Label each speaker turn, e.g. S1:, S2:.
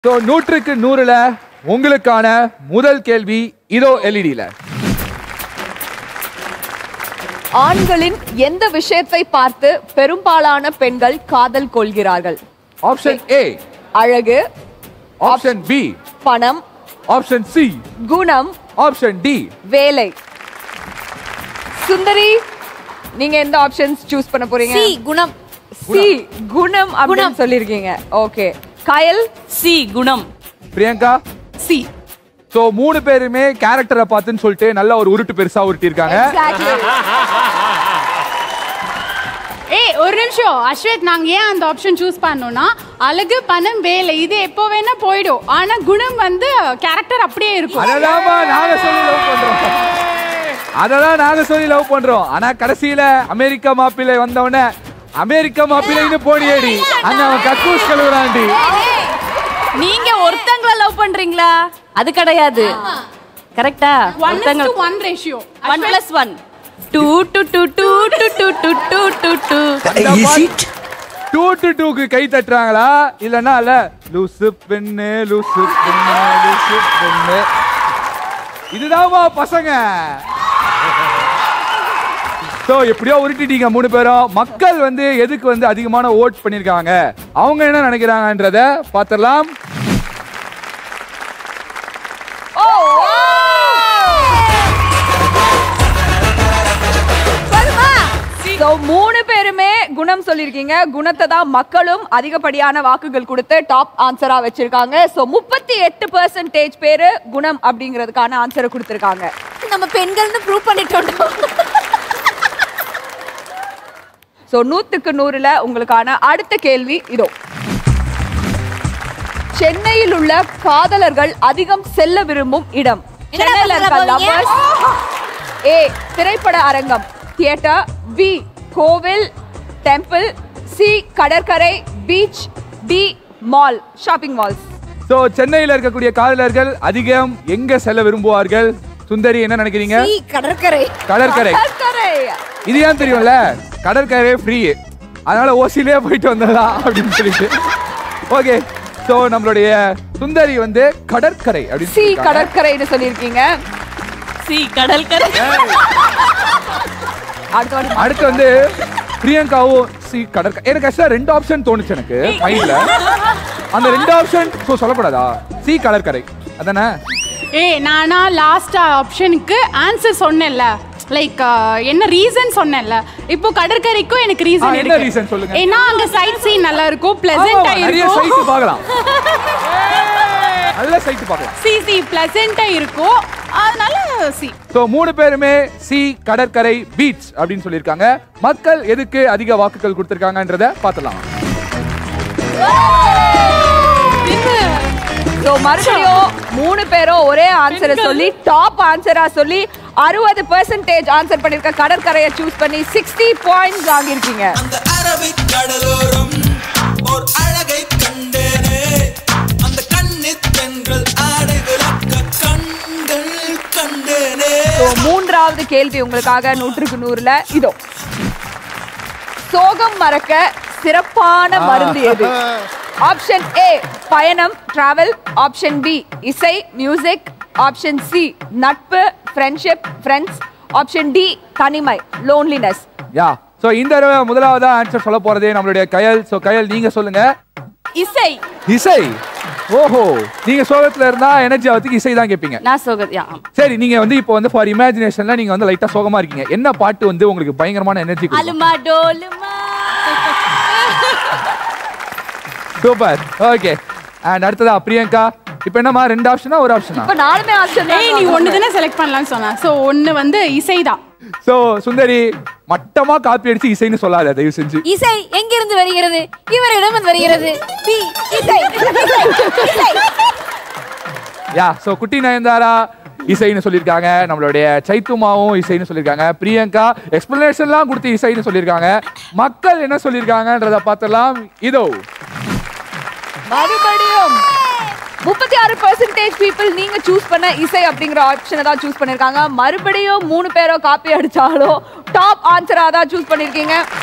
S1: So 100க்கு 100ல உங்களுக்கான முதல் கேள்வி இதோ எல்இடில.
S2: ஆண்களின் எந்த விஷயத்தை பார்த்து பெரும்பாலான பெண்கள் காதல் கொள்கிறார்கள்?
S1: ஆப்ஷன் ஏ
S2: அழகு,
S1: ஆப்ஷன் பி
S2: பணம்,
S1: ஆப்ஷன் சி
S2: குணம்,
S1: ஆப்ஷன் டி
S2: வேலை. சுந்தரி, நீங்க எந்த ஆப்ஷன்ஸ் சூஸ் பண்ண போறீங்க?
S3: சி குணம்.
S2: சி குணம் அப்படின்னு சொல்லிருக்கீங்க. ஓகே. கயல்
S3: சி குணம்.
S1: பிரியங்கா
S3: சி.
S1: சோ 3 பேருமே கேரக்டரை பார்த்துன்னு சொல்லிட்டு நல்ல ஒரு உருட்டு பெருசா உருட்டி இருக்காங்க.
S4: ஏய் ஒரு நிமிஷம் அஸ்வத், நாங்க ஏன் அந்த ஆப்ஷன் சூஸ் பண்ணோம்னா அழகு பணம் வேலை இது எப்போ வேணா போயிடும். ஆனா குணம் வந்து கேரக்டர் அப்படியே இருக்கும்.
S1: அததான் நாங்க சொல்லி லவ் பண்றோம். அததான் நாங்க சொல்லி லவ் பண்றோம். ஆனா கடைசியில அமெரிக்கா மாப்பிள்ளை வந்தவனே அமெரிக்கா மாப்பிள்ளைன்னு போனியேடி அங்க அவன் கக்கூஸ் கழுவுறான்டி.
S3: நீங்க ஒருத்தங்கள லவ் பண்றீங்களா? அது கிடையாது. கரெக்ட்டா?
S4: 1:1 ratio.
S3: 1+1 2 to 2 2 to 2 to 2 to 2.
S1: Is it 2 to 2க்கு கை தட்டறாங்களா இல்லனா இல்ல லூசு பெண்ணே லூசு பெண்ணே லூசு பெண்ணே இதுதான்மா பசங்க. சோ எப்படியோ உருட்டிட்டீங்க 3 பேரும். மக்கள் வந்து எதுக்கு வந்து அதிகமான ஓட் பண்ணிருக்காங்க, அவங்க என்ன நினைக்கிறாங்கன்றத பாத்திரலாம்.
S2: So 3 பேருமே குணம் சொல்லிருக்கீங்க. குணத்தை தான் மக்களும் அதிகப்படியான வாக்குகள் கொடுத்து டாப் ஆன்சரா வச்சிருக்காங்க. சோ 38% பேரு குணம் அப்படிங்கிறதுக்கான ஆன்சரை கொடுத்திருக்காங்க.
S3: நம்ம பெண்கள்னு ப்ரூவ் பண்ணிட்டோம்.
S2: சோ 100க்கு 100ல உங்களுக்கான அடுத்த கேள்வி இதோ. சென்னையில் உள்ள காதலர்கள் அதிகம் செல்ல விரும்பும் இடம். சென்னையில் இருக்க லவர்ஸ். ஏ திரைப்பட அரங்கம் தியேட்டர், பி கோவில் டெம்பிள், சி கடற்கரை beach, D mall shopping malls.
S1: So சென்னையில் இருக்கக்கூடிய காதலர்கள் அதிகம் எங்க செல்ல விரும்புவார்கள்? சுந்தரி என்ன நினைக்கிறீங்க?
S3: சி கடற்கரை.
S1: கடற்கரை. இது ஏன் தெரியும்ல, கடற்கரை ஃப்ரீ, அதனால ஓசிலே போயிட்டு வந்துடலாம் அப்படின்னு சொல்லிட்டு. ஓகே, சோ நம்மளுடைய சுந்தரி வந்து கடற்கரை அப்படின்னு
S2: சி கடற்கரைன்னு சொல்லியிருக்கீங்க.
S3: சி கடற்கரை.
S1: அடுத்து வந்து பிரியங்காவும் சி கடற்கரை. எனக்கு ஆக்சுவலா 2 ஆப்ஷன் தோணுச்சு எனக்கு மைண்ட்ல. அந்த 2 ஆப்ஷன் சோ சொல்லக்கூடாதா? சி கடற்கரை அதானே?
S4: ஏய் நானா லாஸ்ட் ஆப்ஷனுக்கு ஆன்சர் சொன்னேன்ல, லைக் என்ன ரீசன் சொன்னேன்ல, இப்போ கடற்கரைக்கும் எனக்கு ரீசன் இருக்கு.
S1: என்ன ரீசன் சொல்லுங்க?
S4: ஏன்னா அங்க சைட் சீன் நல்லா இருக்கும், ப்ளசன்ட்டா இருக்கும்.
S1: நிறைய சைட் பார்க்கலாம். நல்ல சைட் பார்க்கலாம்.
S4: சி ப்ளசன்ட்டா இருக்கும், அதனால சி.
S1: சோ 3 பேருமே சி கடற்கரை பீச் அப்படின்னு சொல்லிருக்காங்க. மக்கள் எதுக்கு அதிக வாக்குகள் கொடுத்திருக்காங்கன்றத பார்த்தலாம்.
S2: சோ மறுபடியும் 3 பேரும் ஒரே ஆன்சரை சொல்லி டாப் ஆன்சரா சொல்லி 60% ஆன்சர் பண்ணிருக்க கடற்கரையை சூஸ் பண்ணி 60 பாயிண்ட்ஸ் வாங்கிருக்கீங்க.
S5: அந்த அரபிக் கடலோரம் ஒரு அழகை கண்டேனே, அந்த கண்ணித் பெண்கள் ஆடை விளக்க கண்கள் கண்டேனே.
S2: சோ மூன்றாவது கேள்வி உங்களுக்காக 100க்கு 100ல இதோ. சோகம் மறக்க சிறப்பான மருந்து எது? ஆப்ஷன் ஏ பயணம் டிராவல், ஆப்ஷன் பி இசை மியூசிக், ஆப்ஷன் சி நட்பு ஃப்ரெண்ட்ஷிப் ஃப்ரெண்ட்ஸ், ஆப்ஷன் டி தனிமை லோன்லினஸ்.
S1: யா, சோ இந்த தடவை முதலாவது ஆன்சர் சொல்ல போறதே நம்மளுடைய கயல். சோ கயல் நீங்க சொல்லுங்க.
S3: இசை.
S1: இசை. ஓஹோ, நீங்க சோகத்துல இருந்தா எனர்ஜி ஆவதுக்கு இசை தான் கேப்பீங்க.
S3: நான் சோகம். யா.
S1: சரி, நீங்க வந்து இப்போ வந்து ஃபார் இமேஜினேஷன்ல நீங்க வந்து லைட்டா சோகமா இருக்கீங்க. என்ன பாட்டு வந்து உங்களுக்கு பயங்கரமான எனர்ஜி கொடுக்கும்?
S3: Aaluma Doluma.
S1: Super. Okay, and அடுத்ததா பிரியங்கா. இப்போ என்னமா 2 ஆப்ஷனா ஒரு ஆப்ஷனா?
S2: இப்ப 4மே ஆப்ஷன் தான்.
S4: ஏய் நீ ஒன்னு தான செலக்ட் பண்ணலாம்னு சொன்னா. சோ ஒன்னு வந்து இசைதான்.
S1: சோ சுந்தரி மட்டமா காப்பி அடிச்சு இசைன்னு சொல்லாத தயவு செஞ்சு.
S3: இசை எங்க இருந்து வருகிறது? இவரிடம் இருந்து வருகிறது. பி இசை.
S1: யா, சோ குட்டி நயன்தாரா இசைன்னு சொல்லிருக்காங்க. நம்மளுடைய சைத்துமாவும் இசைன்னு சொல்லிருக்காங்க. பிரியங்கா எக்ஸ்பிளனேஷன்லாம் கொடுத்து இசைன்னு சொல்லிருக்காங்க. மக்கள் என்ன சொல்லிருக்காங்கன்றத பார்த்தலாம் இதோ.
S2: மறுபடியும் 36% people நீங்க சூஸ் பண்ண இசை அப்படிங்கிற ஆப்ஷனை தான் சூஸ் பண்ணிருக்காங்க. மறுபடியும் 3 பேரோ காப்பி அடிச்சாலும் டாப் ஆன்சரா தான் சூஸ் பண்ணிருக்கீங்க.